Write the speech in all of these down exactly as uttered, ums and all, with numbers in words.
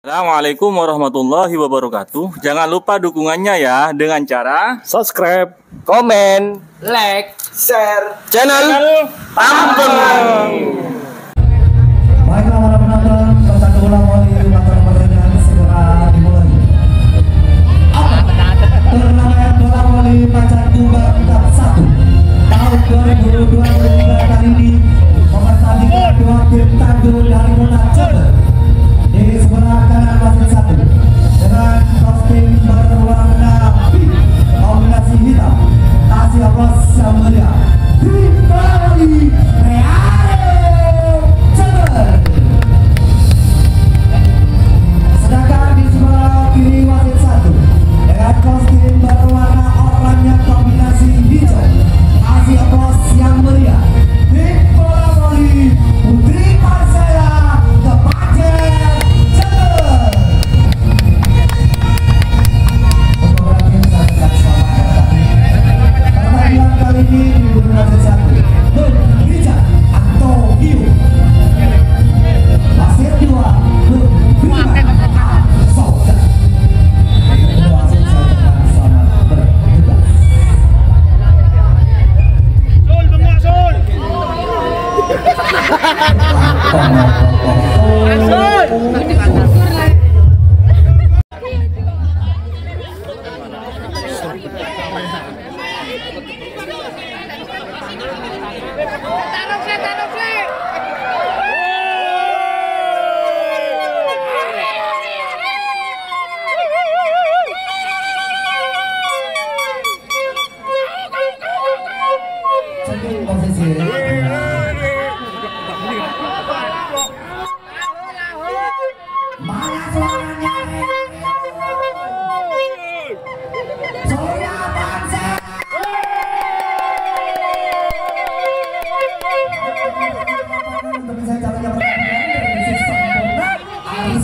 Assalamualaikum warahmatullahi wabarakatuh. Jangan lupa dukungannya ya dengan cara subscribe, komen, like, share channel Tampeng. Baiklah para penonton, persatu ulang wali mata pertandingan segera dimulai. Turnamen bola voli Macan Tumbang Cup satu tahun dua ribu dua puluh tiga kali ini mempertandingkan dua tim tangguh dari kota Jember. Di sebelah kanan wasit satu dengan kostum berwarna pink kombinasi hitam, kasih aplaus yang meriah tim bola voli Real Jember. Sedangkan di sebelah kiri wasit satu dengan kostum berwarna oranye kombinasi hijau, kasih aplaus yang meriah tim bola voli Putri Persela Kepajen Jember. Pertandingan kali ini dibunuh wasit satu Nur Rizal Antonio, wasit dua Nur Firman Soga. Kedua wasit saya tekan selamat bertugas. Sul, bengak Sul. Cekin posisi. Mana suaranya? Surya Pansel. Tapi saya caranya pertandingan dari sisi sempurna harus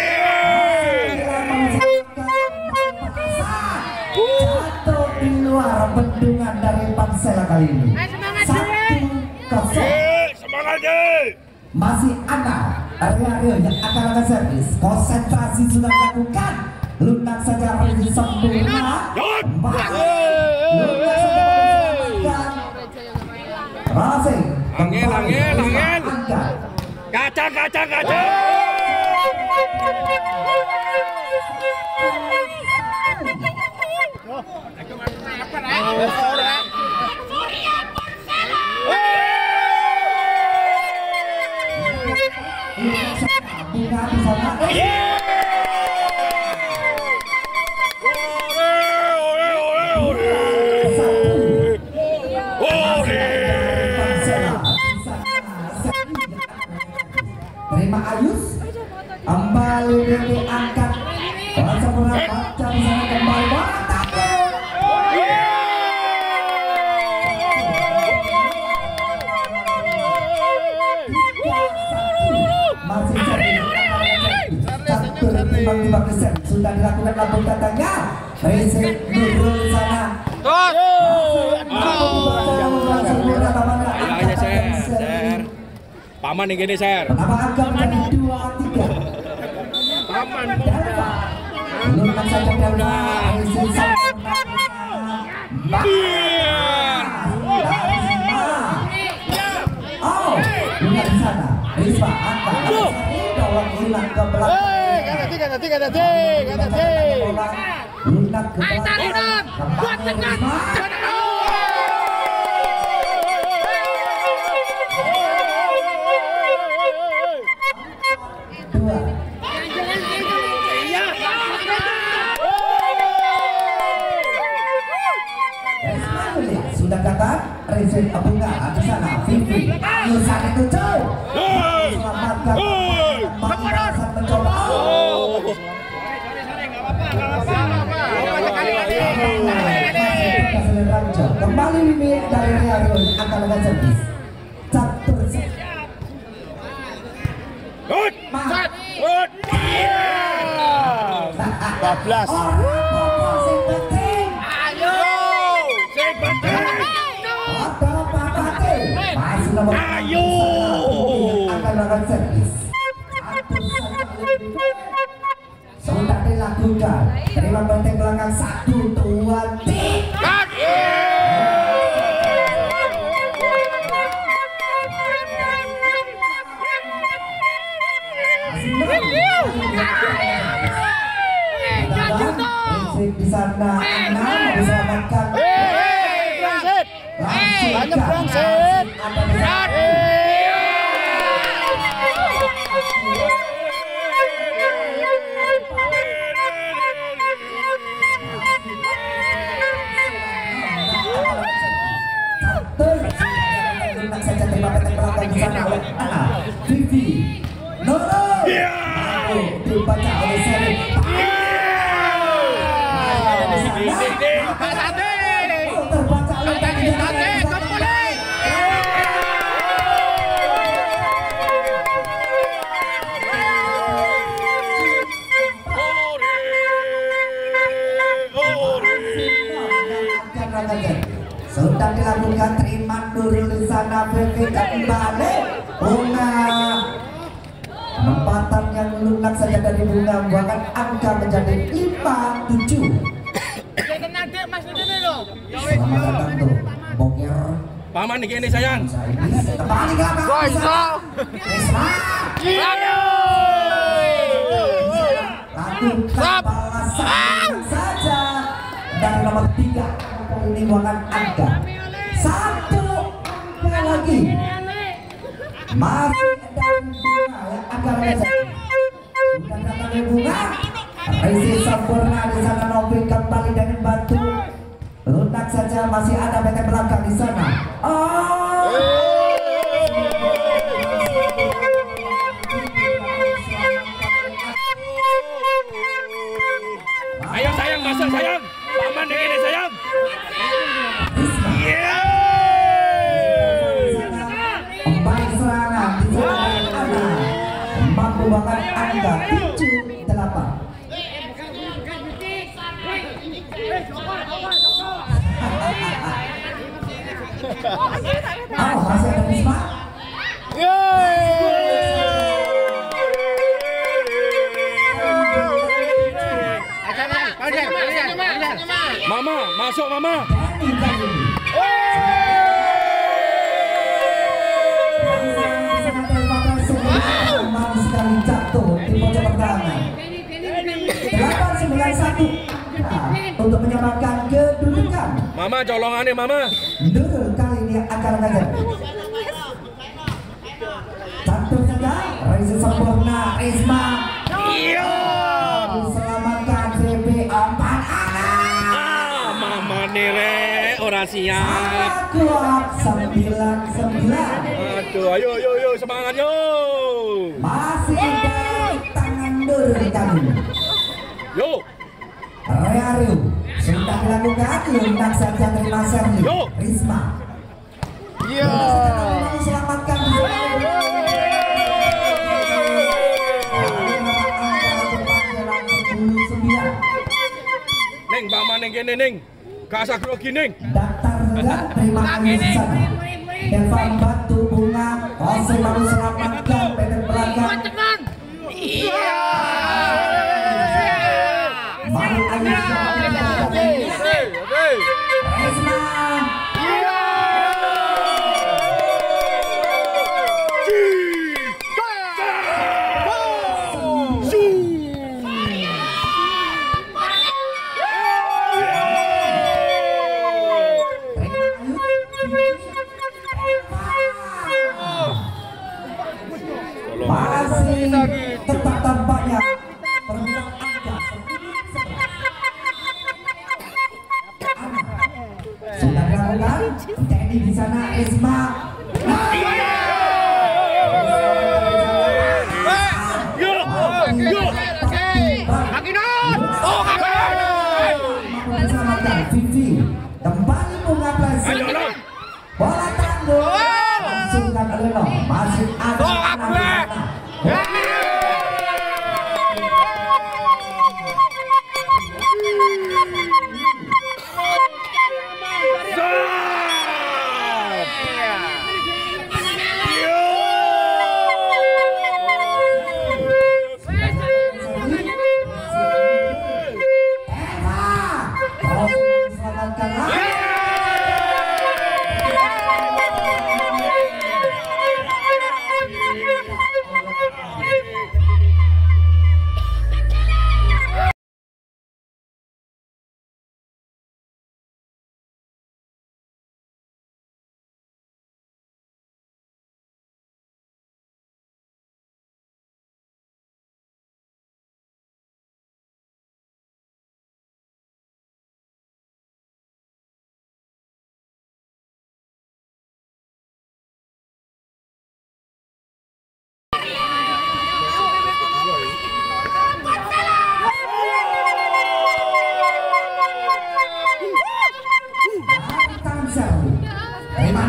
jatuh di luar bendungan dari Pansela kali ini. Satu kosong. Semangat deh. Masih ada Rio yang akan akan servis. Konsentrasi sudah dilakukan. Lunak saja Rizky sempurna. Lunak saja diselamatkan. Racing. Angin, angin, angin. Angkat. Kaca, kaca, kaca. Bunga di sana. Terima Ayus kembali diangkat. Bola sempurna baca di sana kembali bola tackle. Masih catur timbang-timbang keser sudah dilakukan lambung katanya. Resek Nurul sana. Aja share, share. Paman yang gini share. Kenapa agak menjadi dua tiga? Paman. Delva. Lunak saja Delva. Resek sana. Oh, Lunak di sana. Rizwa angkat. Tolong Lunak ke belakang. Kata tiga, kata tiga, kata tiga, kata tiga. Lunak ke belakang. Kembali Rizwa. Dua. Sudah datang Rizal Abunga ke sana. Vivi Yusan itu jauh. Selamatkan Banglasan mencoba. Kembali Mimi dari Real akan lakukan servis. Catur Hut, hut. bablas. orang pokok sing penting. Ayo, sing penting. Ada Pak Pate. Masih nomor Ayo. akan lakukan servis. Satu saja. tunggal. Terima benteng belakang satu, dua, tiga. Di sana enam diselamatkan. Banyak Brangsit. Saja terima benteng belakang di sana oleh Ana Vivi Noro. Dibaca oleh Seri. Terbaca oleh sudah dilakukan. Terima Nurul di sana. Vivi kembali. Bunga penempatan yang lunak saja dari Bunga membuahkan angka menjadi lima tujuh. Selamat datang tuh Boker. Paman nih gini sayang. Kembali ke belakang. Lakukan balasan saja dari nomor tiga. Ini bukan angka satu angka lagi. Masih ada Bunga yang akan mengejar. Sudah datang Bunga. Risi sempurna di sana. Novi kembali dari batu. Lunak saja, masih ada benteng belakang di sana. Oh. Sayang sayang masuk sayang. Paman nih gini sayang. Empat serangan di sana ada mampu bahkan angka tujuh delapan. Oh, masih ada Bisma. Mama, masuk mama. Sekali jatuh di pojok pertahanan. delapan sembilan satu untuk menyamakan kedudukan. Mama colongannya mama. Nurul kali ini akan mengajar. Cantum saja. Reza sempurna. Risma. Iya. Diselamatkan V B empat anak. Ah, mama nire orang siap. Kuat sembilan sembilan. Aduh, ayo ayo ayo semangat yo. Masih dari tangan Nurul kami. Yo. Rearu sudah dilakukan. Lunak saja terima serli. Yo. Risma. Iya. Diselamatkan. Neng, paman neng gini neng. Kasak grogi neng. Datar saja, terima kasih di sana. Devan Batu Bunga, Ose baru selamatkan benteng belakang. Iya. Baru aja Resma. Masih tetap tampaknya perebutan angka sudah dilakukan. Teddy di sana. Esma. Yo, yo. Kakinan. Oh, kakinan. Diselamatkan Vivi. Kembali Bunga Plesi. Ayo lo. Bola tangguh. Langsungkan oleh Lo. Masih ada anak di sana.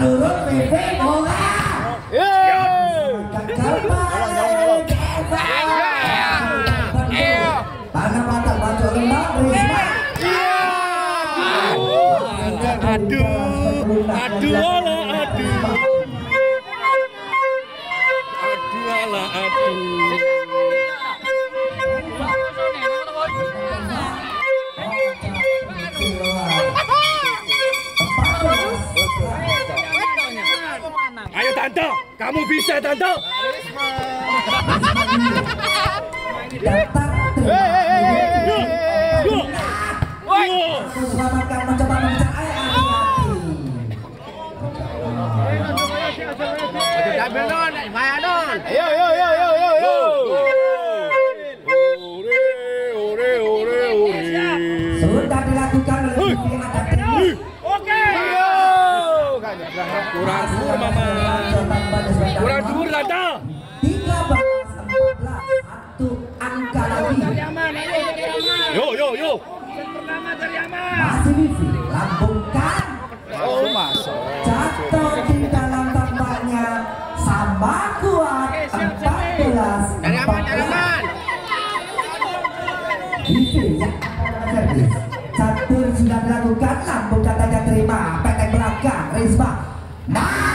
Nurul Vivi bola. Gagal balik. Tangan mata baju lembab Risma. Aduh, aduh, ala, aduh, aduh, ala, aduh. Ayo Tante, kamu bisa Tante. Selamatkan mencoba mengejar air hati-hati. Ayo, ayo, ayo, ayo, ayo, ayo. Sudah dilakukan oleh pihak ada Oke. Kurang dur mama. Kurang dur Tante. tiga belas empat belas satu angka lagi. Yo yo yo. Masih Vivi lambungkan. Oh, masuk. Jatuh di dalam tampaknya sama kuat empat belas empat belas. Vivi yang servis. Catur sudah dilakukan, lambung katanya terima. Petek belakang Risma. Nah.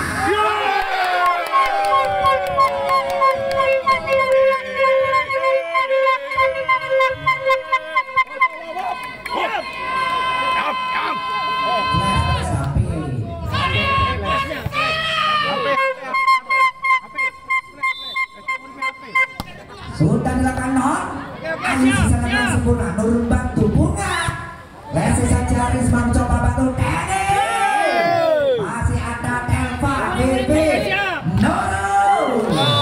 Sudah dilakukan non. Ayo sisa dengan sempurna. Nurun bantu bunga. Lesi saja Risma mencoba bantu Teddy. Masih ada Elva, Vivi, Nurul.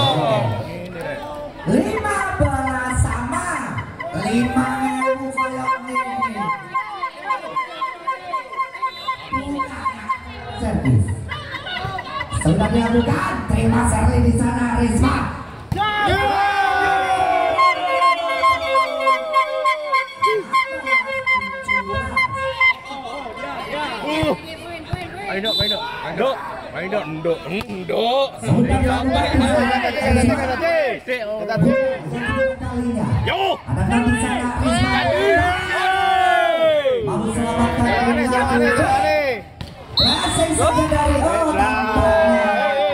Lima belas sama. Lima ribu koyok ini. Servis. Sudah dilakukan. Terima Serli di sana Risma. Ayo dok, ayo dok, ayo dok, ayo dok, ndok, ndok. Sudah dilakukan. Yo. Ada di sana Risma. Mau selamatkan dunia. Racing saja dari oh tampaknya.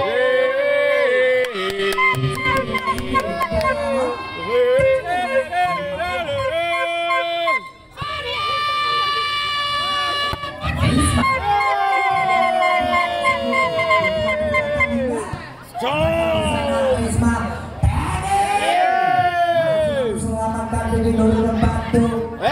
Risma, selamatkan diri Nurul membantu.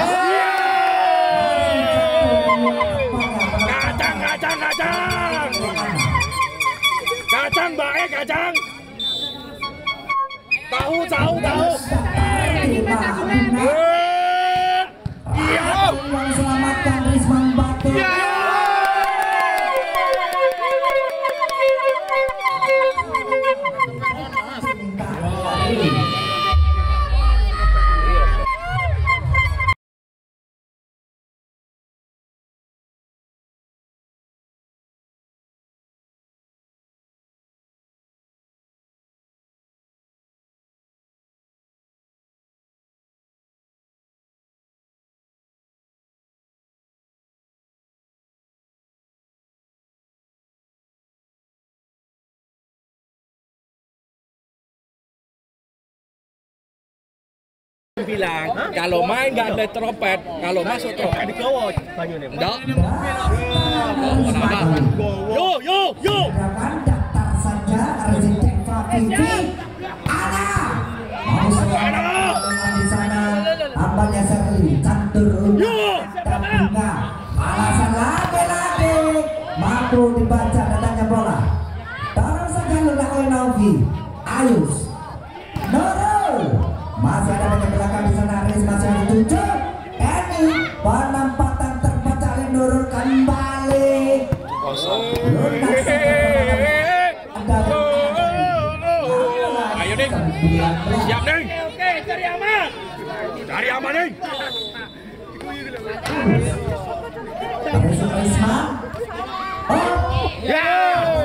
Kacang, kacang, kacang. Kacang baik, kacang. Tahu, tahu, tahu. Iya. Selamatkan Risma membantu. Bilang kalau main nggak ada trompet, kalau masuk trompet di bawah banyunya. Enggak. Yo yo yo. Daftar saja Arsitek Vivi. Ana. Mau selamatkan di sana. Hambanya Serli, Catur Unggah dan Bunga. Alasan lagi-lagi mampu dibaca datanya bola. Taruh saja ludah oleh Novi. Ayus. Nurul. Masih ada banyak belakang di sana. Risma masih dituju. Eni penempatan terbaca oleh Nurul kembali. Lunas Ayo Ning. Siap Ning. Oke, cari aman. Cari aman Ning. Risma. Oh. Ya.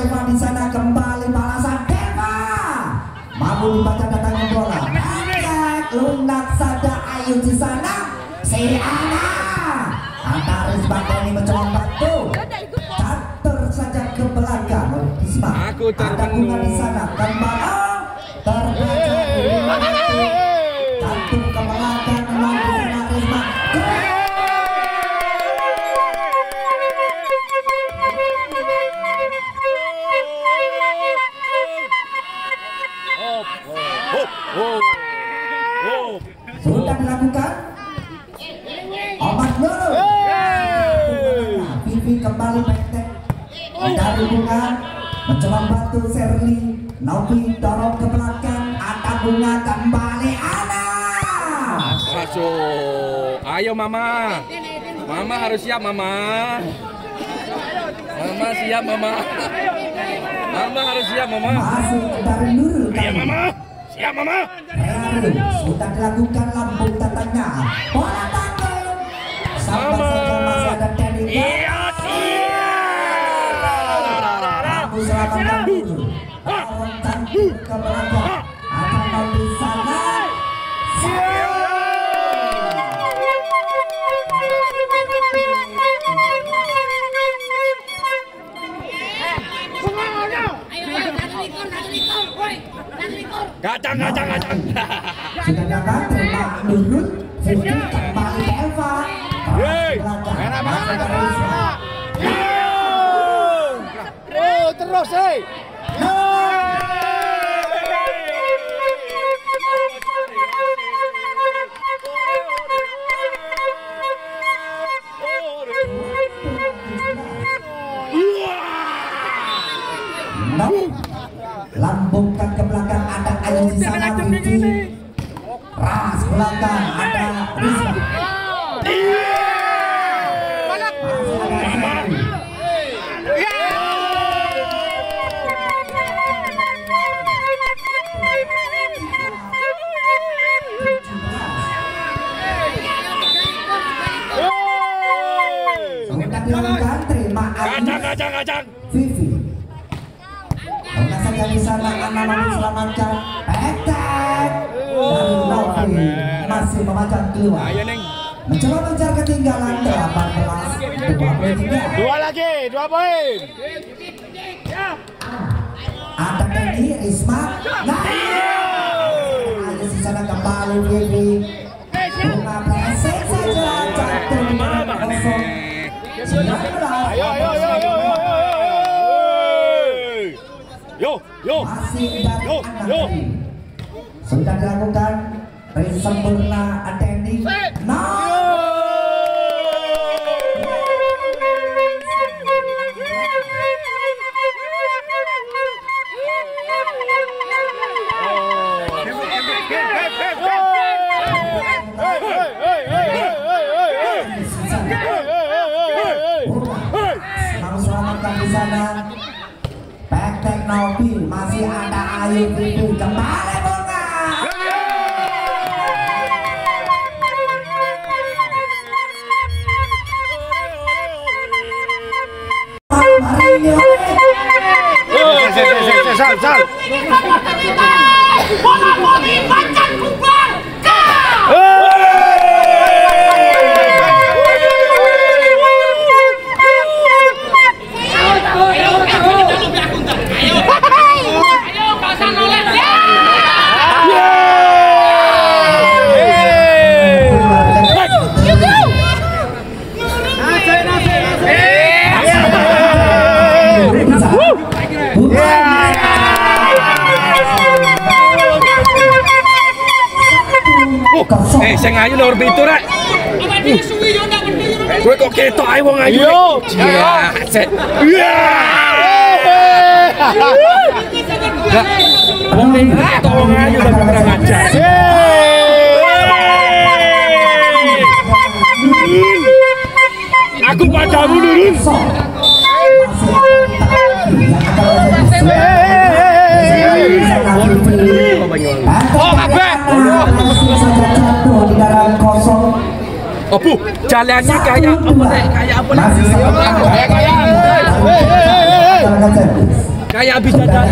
Deva di sana kembali balasan Deva. Mampu dibaca datangnya bola. Pendek lunak saja Ayu di sana. Si Ana. Antaris Bakoni mencoba bantu. Catur saja ke belakang. Isma. Ada bunga di sana kembali. Terbaca. Catur ke belakang memang di sana Risma. Sudah dilakukan. Omat dulu. Vivi kembali pendek dari bunga mencoba bantu Serli. Novi dorong ke belakang. Ada bunga kembali Ana. Masuk. Ayo Mama. Mama harus siap Mama. Mama siap Mama. Mama harus siap Mama. Masuk dari Nurul. Iya Mama. Siap Mama. Real sudah dilakukan lambung tatanya. Bola tanggung. Sampai saja masih ada Teddy. Iya siap. Lampu selatan dulu. Orang cantik ke belakang. Ada mau di sana. Kacang, kacang, kacang. Sudah dapat terima Nurul. Vivi kembali Eva. Hei, enak banget. Oh, terus, hei. Lambungkan ke belakang ada Ayu di sana Vivi. Ras belakang ada Rizka. Sudah dilakukan terima Kacang, kacang, kacang. Vivi. Bola saja di sana Ana mau diselamatkan. Petek dari Novi masih memacang keluar. Ayo Neng. Mencoba mengejar ketinggalan delapan belas dua puluh tiga. Dua lagi, dua poin. Ada Teddy, Risma. Nah, ada di sana kembali Vivi. Bunga presek saja jatuh di dalam kosong. Ayo, ayo, ayo, ayo, ayo. Yo, yo. Masih dari Yo, anak yo. tadi. Sudah dilakukan sempurna Atendi. Nah. Mau selamatkan di sana. Petek Novi masih ada Ayu Vivi kembali bunga. Marinho. Sal, sal. Bola putih macan kumbang. Eh, saya ngayu nomor itu rek. Gue kok ketok ae wong ayu. Iya, set. Iya. Wong ning ketok wong ayu lho kurang ajar. Aku padamu Nurul. Oh, kabeh. Di dalam kosong. Oh bu, jalannya kayak apa nih? Kayak apa nih? Kayak kayak. akan servis. Kayak bisa dari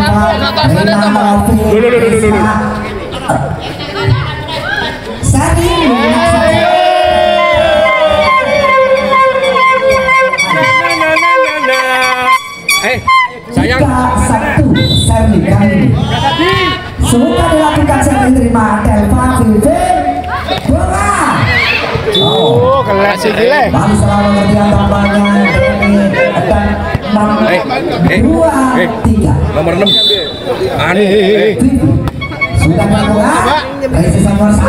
Sari Eh, sayang satu Sari kali sudah dilakukan seri terima Delva Vivi bola. Oh, kelas gile. Bang selalu berdiam tampaknya ini dan enam Eh, eh, dua eh. tiga. nomor enam aneh Vivi sudah dilakukan Resi Samasa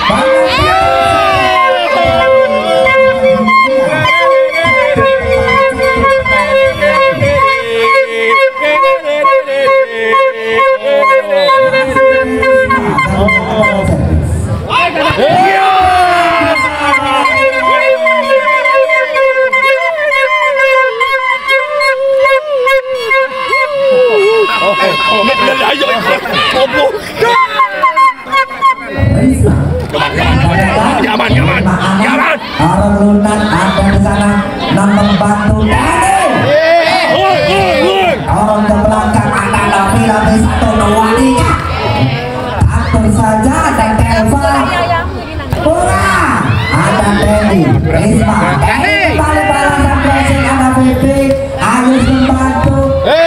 Yaman, Yaman, Yaman. Orang lunak ada di sana enam membantu Dani. Orang ke belakang ada Novi lebih satu dua tiga. Atur saja dan Delva. Bola ada Dani. Risma. Dani kembali balasan pressing ada Vivi. Agus membantu.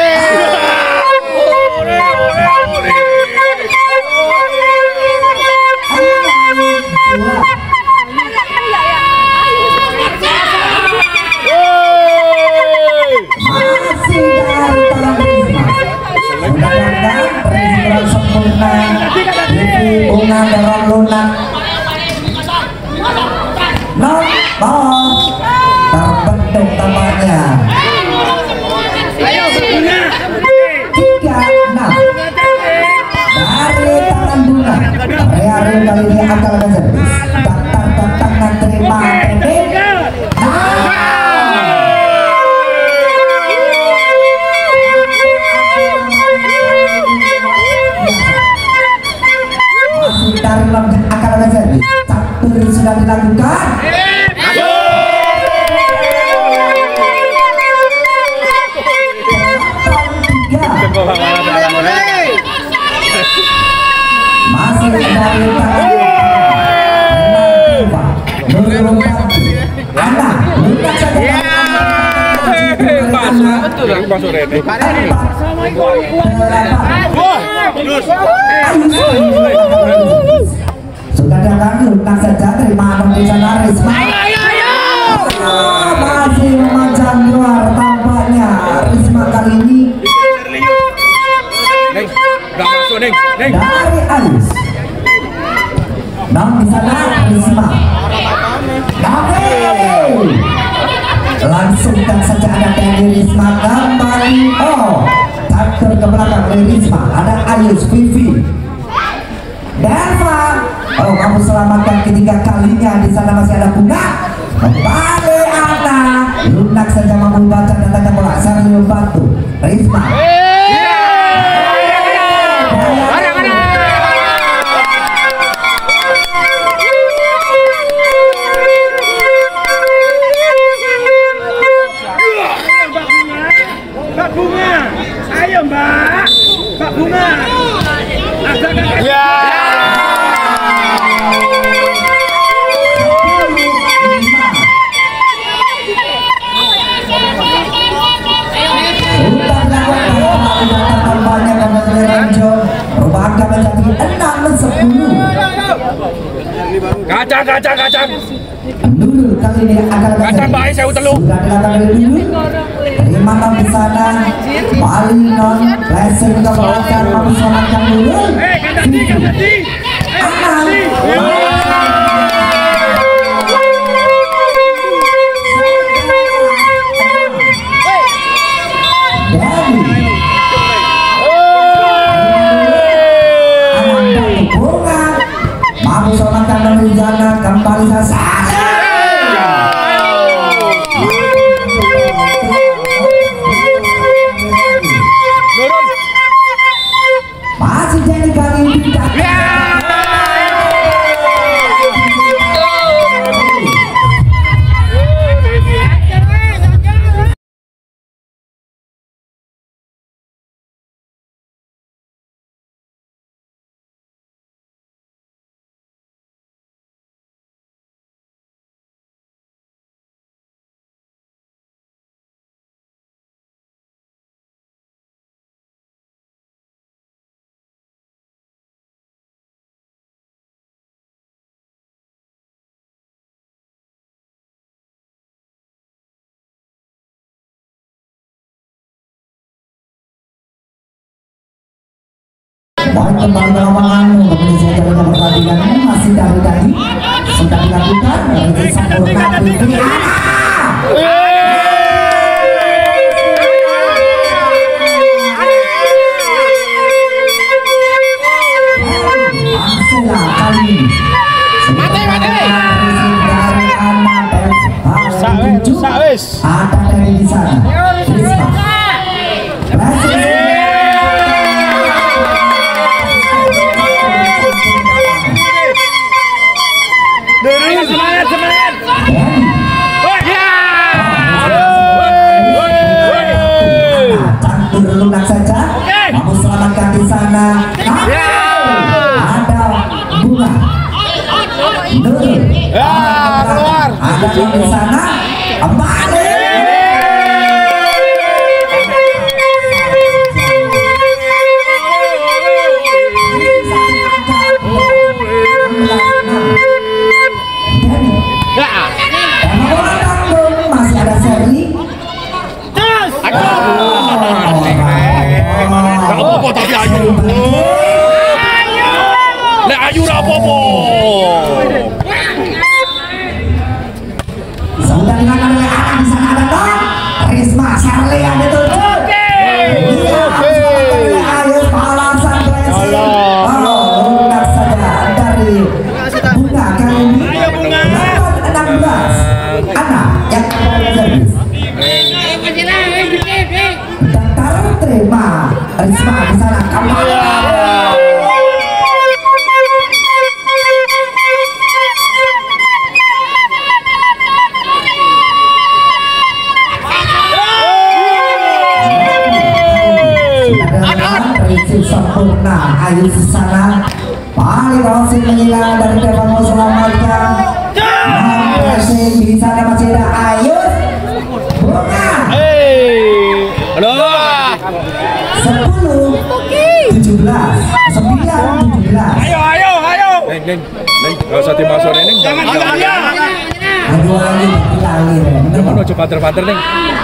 Bunga dorong lunak nomor terbentuk tampaknya tiga enam dari tangan bunga Real kali ini akan ada servis datang-datangan terima pendek dari lambung akan ada servis catur sudah dilakukan masih dari Anda lunak saja Betul, masuk Rene. Sudah datang lunak saja terima di sana Risma. Masih memanjang luar tampaknya Risma kali ini. Neng, nggak masuk Neng, Neng. Dari Aris. Nam di sana Risma. David. Langsungkan saja ada dari Risma kembali. Oh, taker ke belakang dari Risma. Ada Ayus Vivi. Delva. Oh, kamu selamatkan ketiga kalinya. Di sana masih ada Bunga. Kembali Ana. Lunak saja mampu baca datangnya bola. Sario Batu. Risma. Pak Bunga, ayo Mbak. Pak Bunga. Ya. Kacang, kacang, kacang. Dulu kali ini akan Kacang baik saya utelu. sudah dilakukan dari dulu. Terima di sana. Bali non lesson ke belakang mampu selamatkan dulu. Eh, kandati, kandati. Mampu selamatkan dari sana kembali sasaran. Masih jadi kali ini. Poin kembali ke lapangan untuk menyelesaikan jalannya pertandingan masih dari tadi sudah dilakukan oleh Sampurna Viviana. Marcela kali ini Mati, mati. Rusak wis. Ada dari di sana. Risma. Berhasil. Ayo semangat, semangat. Campur lunak saja. Kamu selamatkan di sana. Ada bunga. Nurul. keluar. Ada di sana. Kembali. Masih ada seri. Apa tapi ayu. Nek ayu ora apa-apa. Sudah dilakukan oleh anak di sana ada dong. Risma Sherly yang dituju. Oke. Ayo balasan Blessing. Oh, lunak saja dari bunga kali ini. Ayo bunga. enam belas. Anak yang servis. Datar terima Risma di sana kembali. Sempurna Ayu Susana paling langsung menghilang dari depan mau selamatkan. Masih di sana masih ada Ayu Bunga. Halo. Sepuluh tujuh belas sembilan tujuh belas. Ayo ayo ayo. Neng neng neng enggak usah dimasuk neng. Jangan jangan. Aduh Ayu hilang ini. Jangan coba banter-banter neng.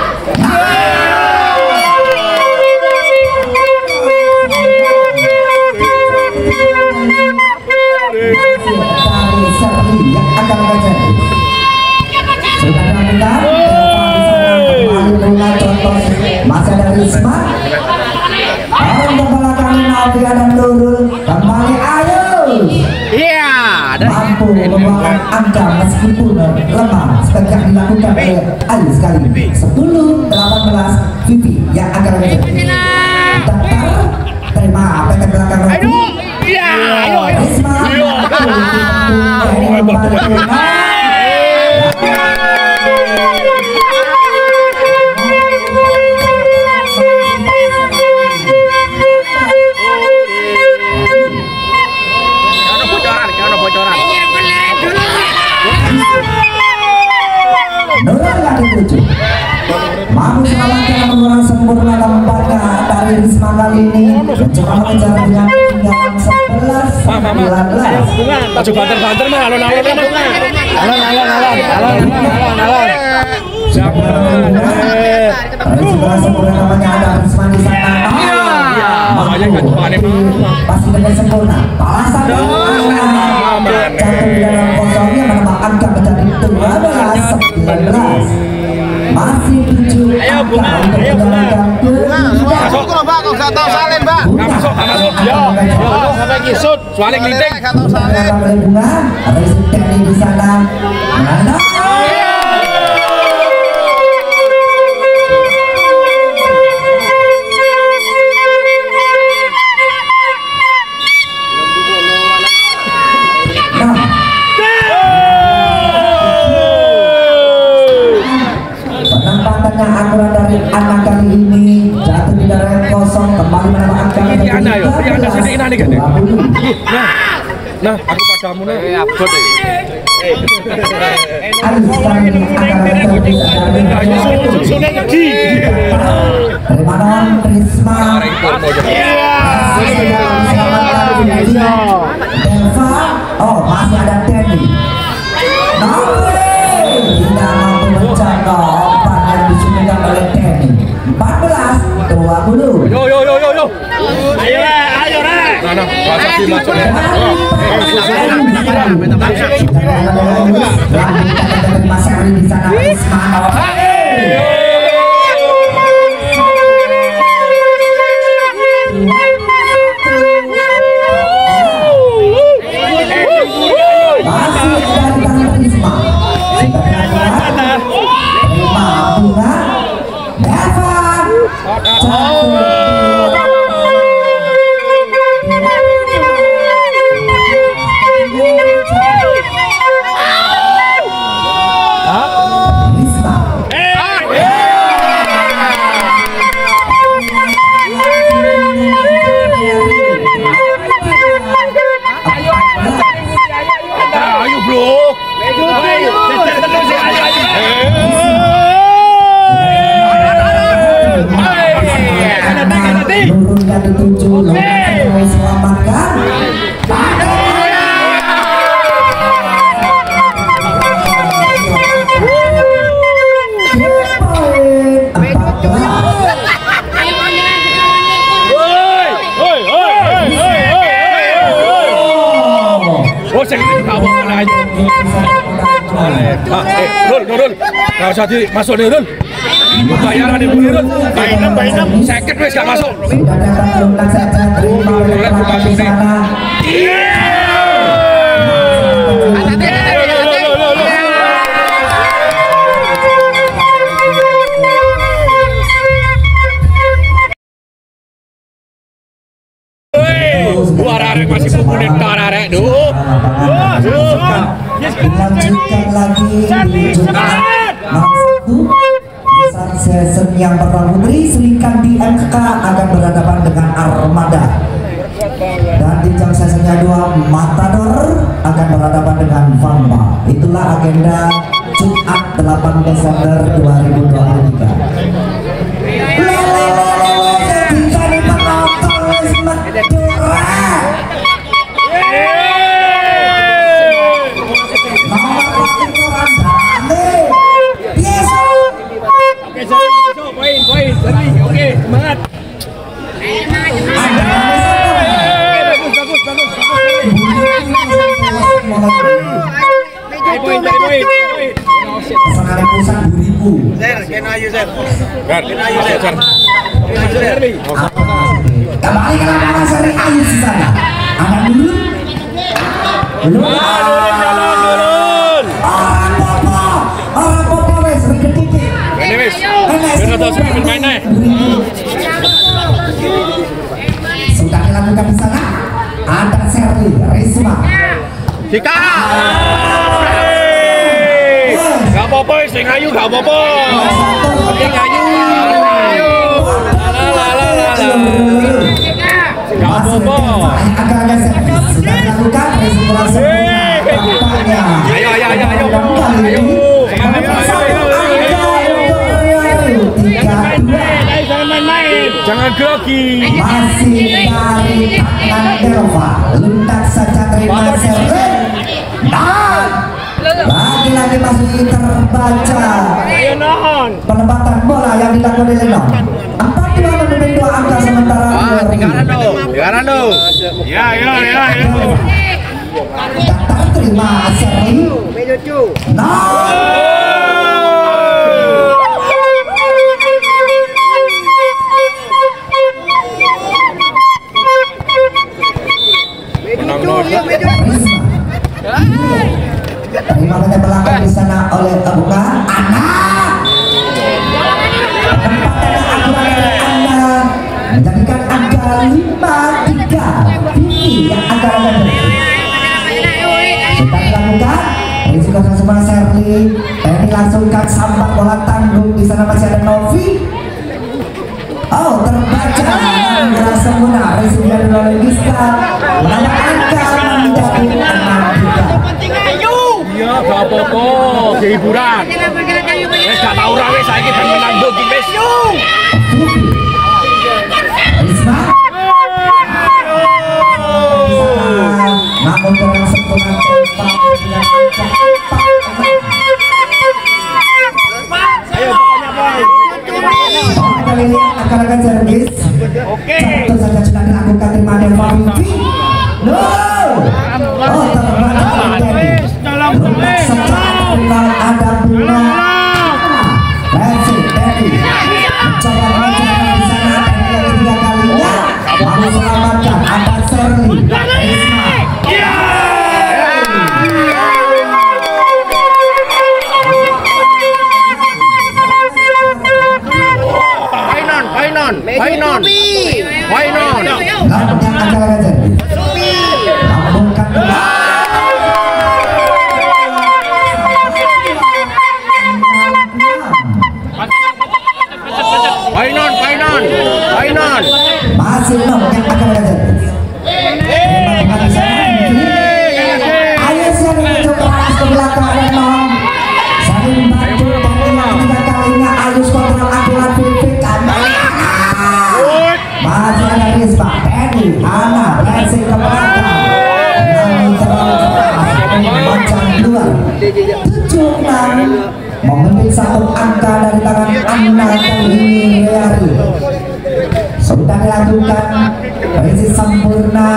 Dari Sherly yang akan menjadi sudah dilakukan kembali bunga contoh masih ada Risma. Orang ke belakang Navia dan Nurul kembali Ayu. Iya. Mampu membawa angka meskipun lemah seperti yang dilakukan oleh Ayu sekali ini. Sepuluh delapan belas Vivi yang akan menjadi daftar terima apa yang belakang Navia. Iya. Ayo ayo. Risma ini membantu. Nurul yang dituju mampu selamatkan menggunakan sempurna tempatnya dari Risma kali ini mencoba mengejar dengan ketinggalan sebelas sembilan belas. Maju banter-banter mah alon-alon mah. Alon-alon alon. Alon-alon alon. Siapa? Risma sempurna namanya ada Risma di sana. Makanya kan cobaan pasti dengan sempurna. Balasan jatuh di dalam kosongnya menambah angka menjadi dua belas sembilan belas. Masih tujuh Ayo, angka Bunga. untuk Ayo, Bunga. menjalankan ke Masuk kok, Mbak. Kok enggak tahu salin, Mbak? Enggak masuk, enggak masuk. Yo, yo, sampai kisut. Soalnya ngelinting. Enggak tahu salin. Bunga Risma di sana menandang. Penempatannya akurat dari anak kali ini jatuh di daerah kosong kembali menambah angka Ini Ana yo, ini Ana sini ini kan. dua puluh. Nah, nah aku padamu nih. Abot e. Ayu sekarang ini akan terjadi Ayo susun-susunan lagi. terima non Risma Delva. Oh masih ada Denny. Namun tidak mampu menjangkau umpan yang disuntikan oleh Denny. Empat belas dua puluh. Yo yo yo yo yo. Ayo lah, ayo. Nah, nah, bahasa dimasuk ya. Mas Erwin di sana nggak usah dimasuk nih, Rul. Bayaran ibu nih, Rul. Bayaran, bayaran. Sakit wes nggak masuk. Sudah datang undang saja terima oleh pelanggan di sana. Buat arek masih kumpulin tar arek dulu. Dilanjutkan lagi dilanjutkan satu besar season yang pertama putri Selingkan di M K akan berhadapan dengan Armada, dan di jam seasonnya dua Matador akan berhadapan dengan Vamba. Itulah agenda Jumat delapan Desember dua ribu dua puluh tiga. Oke, semangat. Bagus, bagus, bagus. Poin, poin, poin. Pasangan pusat dua ribu. Zer, kena ayu Zer. Kan, kena ayu Zer. Kembali ke lapangan seri Ayu di sana. Ada dulu. Belum. Jalan, turun. Orang popo, orang popo wes regedik. Ini wes. Benar tahu sih main naik. Sudah dilakukan di sana. Ada Serli, Risma. Sika. Gak apa-apa, sing ayu gak apa-apa. Penting ayu. Gak apa-apa. Agak-agak servis sudah dilakukan Risma sempurna. Ayo, ayo, ayo, ayo. Ayo. Jangan grogi. Masih dari tangan Delva, luntak saja terima servis. Dan lagi-lagi masih terbaca penempatan bola yang dilakukan oleh Non. Empat dua menurut dua angka sementara. Tinggalan dong. Tinggalan dong. Ya, ya, ya, ya. Dan terima Servi. Non. Terima kasih belakang di sana oleh Abuka anak. Tempat dari Anda menjadikan angka lima tiga. Ini yang agak rendah. Sudah dilakukan. Risiko semua Serli. Ini langsungkan sampak bola tanggung di sana masih ada Novi. Oh terbaca merasa mudah. Risiko dari Logista. Menambah angka menjadi enam tiga. Iya, gak apa-apa. Hiburan. Wes gak tau ra wes saiki ben menang go iki wes. Risma. Namun dengan sempurna tempat dengan angka empat. Ayo pokoknya boy. kali ini akan akan servis. Oke. Tentu saja sudah dilakukan terima Delva Vivi. No. Oh terbatas Denny. Rumah secara final ada bunga. Let's see Denny. Mencoba mencoba di sana dan yang ketiga kalinya lalu selamatkan ada Serli. Risma. Wainon, Wainon, Wainon. Lambungkan aja aja. Lambungkan bola. Wainon, Wainon, Wainon. Masih lambungkan aja aja. Ayo siapa yang coba ke belakang Renon. Saling bantu dan yang ketiga kalinya Ayus kontrol aturan Vivi kanan. Masih ada Risma, Denny, Ana, Leslie ke belakang. Namun terlalu keras, macam luar. Tujuh enam, memetik satu angka dari tangan Ana kali ini Reari. Sudah dilakukan, berisi sempurna.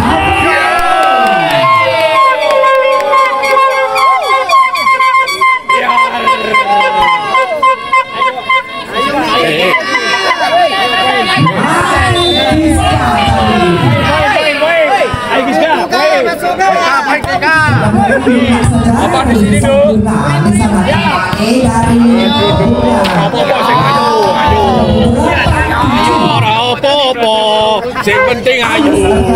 Apa di sini dong? Di sana E dari Apa-apa, yang penting ayo.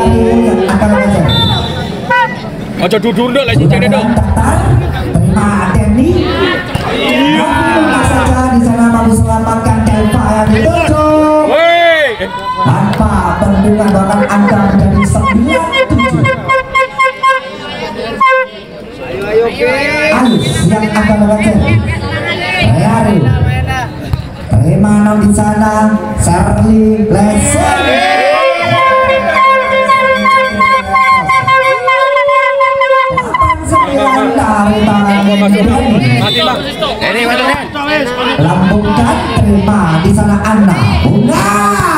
Aja dudur dong, lagi jadi dong. Terima Denny. Saja di sana mau selamatkan Delva yang ditutup. Tanpa bendungan bahkan angka menjadi sembilan tujuh. Ayus yang akan melakukan Reari Remano di sana Serli Leslie sembilan dari tangan lambungkan terima di sana Anna Bunga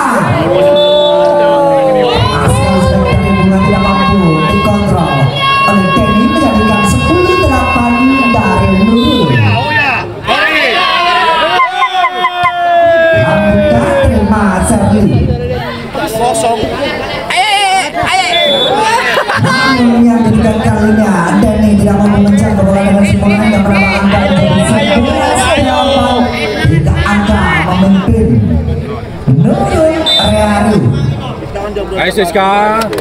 Askal sudah dari Bunga tidak mampu dikontrol oleh Denny menjadikan sepuluh delapan dari Nurul. Lambungkan terima Serli Kosong. namun yang ketiga kalinya Denny tidak mampu menjaga bola dengan sempurna yang bernama angka menjadi sebelas delapan hingga angka memimpin Nurul Reari. Ayo Siska.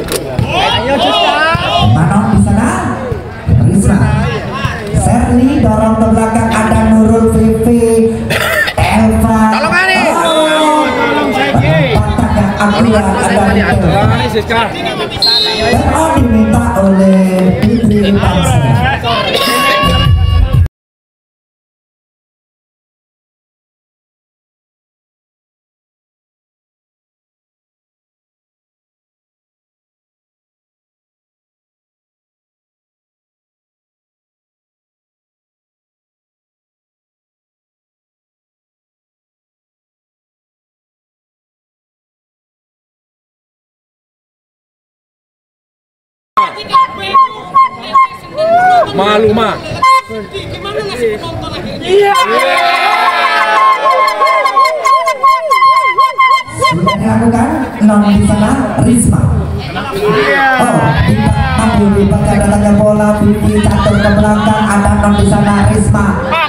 Manon di sana Risma Serli dorong ke belakang ada Nurul Vivi Elva Ayo Siska. dan diminta oleh Fitri Tansa. Malu mah. Gimana ngasih penonton lagi? Sudah dilakukan non di sana Risma. Oh, mampu dibaca datangnya bola Vivi catur ke belakang ada non di sana Risma.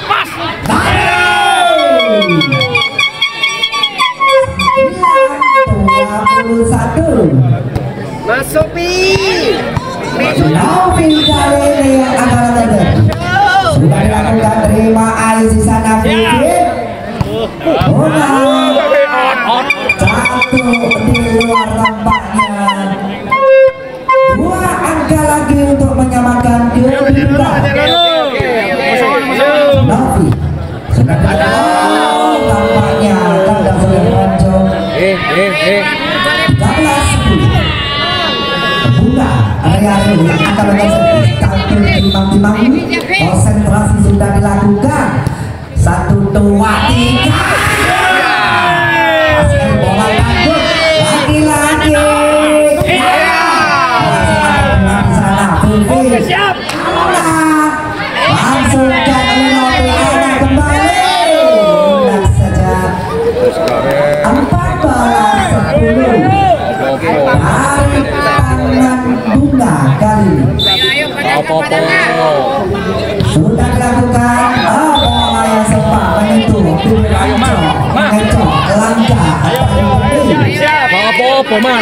dua puluh satu. Masuk Pi. Novi kali ini yang akan terjadi. Sudah dilakukan terima Ayus di sana Vivi. Bola jatuh di luar tampaknya. Dua angka lagi untuk menyamakan kedudukan. Novi sudah dilakukan tampaknya kandang sudah dironjong. Eh eh eh. tiga belas sepuluh. Bunga Reari yang akan melakukan tampil timbang-timbang. Konsentrasi sudah dilakukan. Satu dua tiga. empat belas sepuluh dari tangan bunga kali ini. Sudah dilakukan. Oh, bola yang sempat menyentuh mengecoh langkah Apa-apa mah.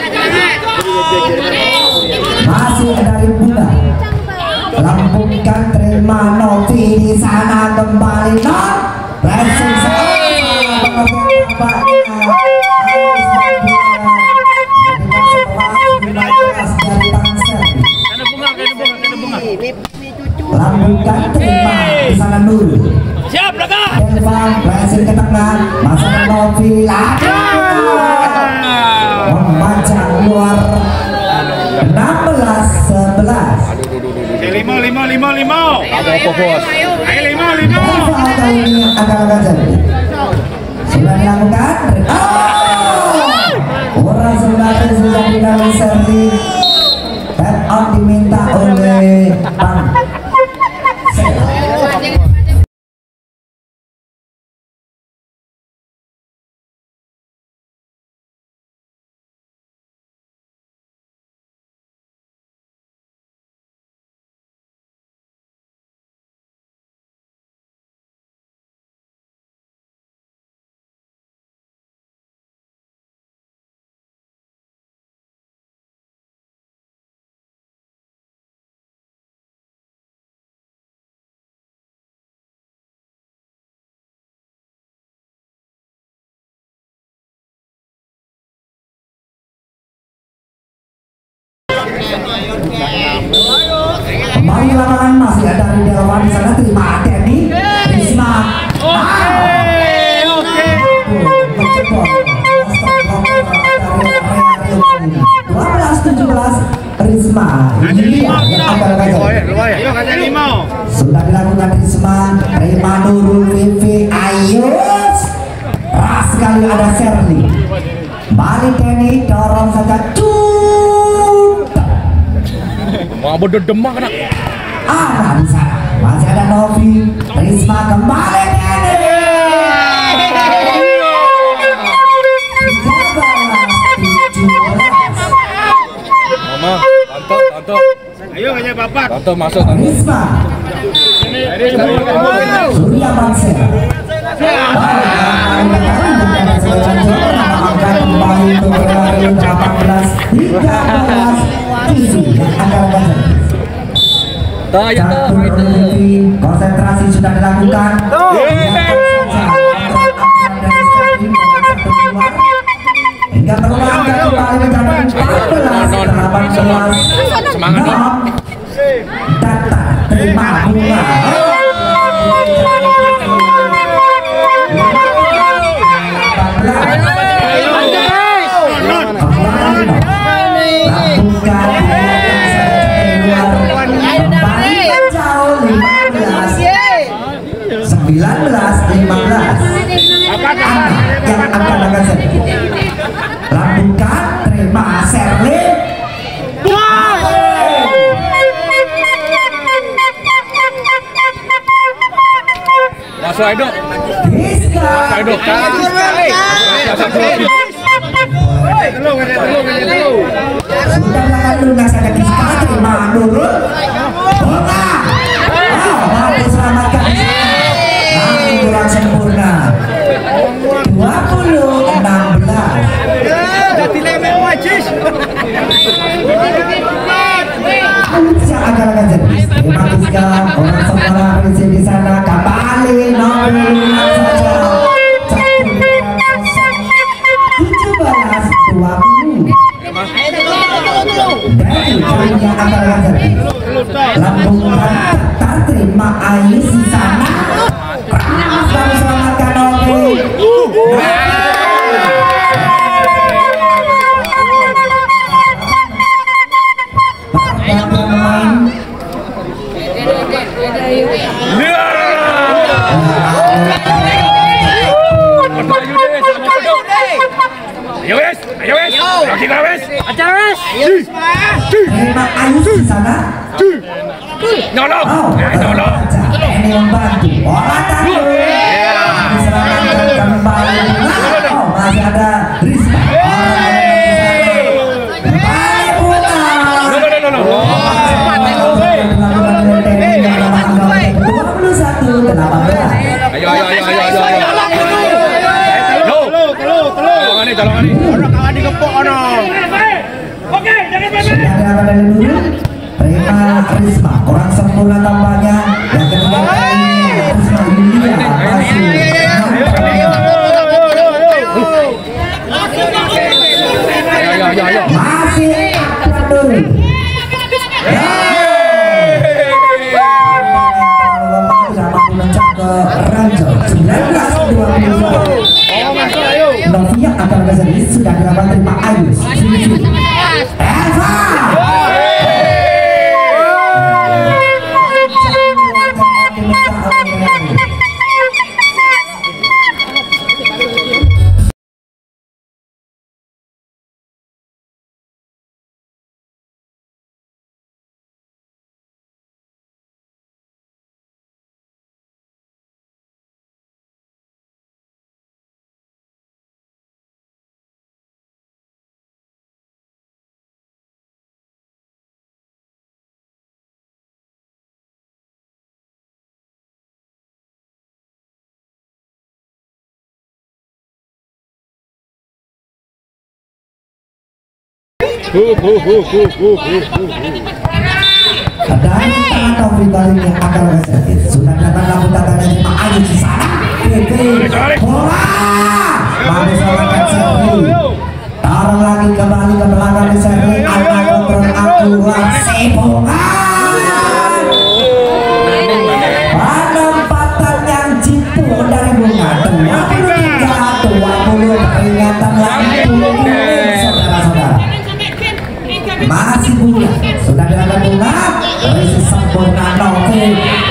masih dari bunga. Lambungkan terima Novi di sana kembali non blessing lambungkan terima di sana dulu. Siap, Laka. Elvan blessing ke tengah masuk Novi lagi membaca keluar enam belas sebelas. Lima, lima, lima, lima. Apa-apa bos. Ayo lima, lima. Elvan kali ini akan terjadi. Sudah dilakukan. Oh, orang sebenarnya sudah dilakukan seri. Tap out diminta oleh Bang. Kembali lapangan masih ada di Delwan di sana terima Denny Risma. dua belas tujuh belas Risma. Iya, sudah dilakukan Risma. Terima Nurul Vivi Ayus. Ras sekali ada Serli. Balik Denny dorong saja cut. Wah, bodoh demak nak. Ah, di sana masih ada Novi Risma kembali Denny. Mama, tante, tante. Ayo hanya bapak. Tante masuk tante. Risma. Surya Bangsa. Kembali untuk berlari delapan belas tiga belas tujuh yang akan berjalan. Satu berhenti, konsentrasi sudah dilakukan. Hingga terulang kembali mencapai empat belas delapan belas. Semangat nih. Data terima bunga. sembilan belas lima belas anak yang akan akan sedikit lambungkan terima Serli Masuk Edo. Rizka Edo. sudah melakukan lunas ada Rizka terima Nurul bola mampu selamatkan namun kurang sempurna dua puluh enam belas yang akan akan jadi terima Rizka orang semua prinsip di sana kembali nomor saja tujuh belas dua puluh dari yang akan akan jadi lambungkan tak terima Ais di sana Ramas kami selamatkan Novi Ayo wes, ayo wes, lagi wes, acara wes. terima Ais di sana Nolong, oh nolong. ini membantu orang tadi diselamatkan kembali nih, tolongan nih. Orang kawan dikepok ono. Oke, jangan Sudah ada dari dulu. Prima Risma, orang sempurna tampaknya. Yang kedua kalinya Risma Yulia masih masih mundur. Sama mencak ke Ranjau sembilan belas dua puluh dua. Novia akan kesini sudah dapat terima Ayus. Eva. Dari tangan Taufik kali ini akan reservis. Sudah datang kamu datang dari Pak Ayu di sana. Oke, bola. Bagus lakukan servis. Taruh lagi kembali ke belakang di servis. Anak kontrol akurasi bola. Penempatan yang jitu dari Bunga dua puluh tiga dua puluh peringatan lagi saudara-saudara. Masih Bunga sudah dilakukan Bunga dari sempurna Novi.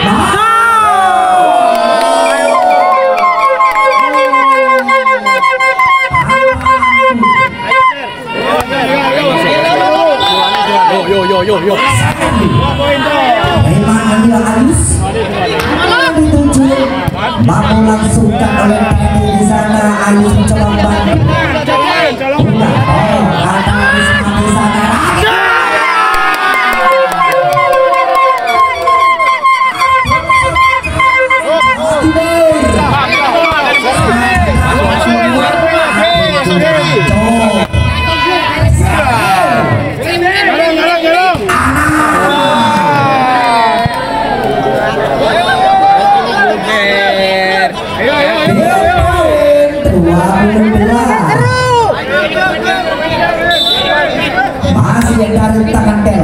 Yo yo yo yo. Memang Andila Alis dituju mampu langsungkan oleh P D di sana. Alis mencoba membantu. Bunga oh akan Alis di sana. Masih yang dari tangan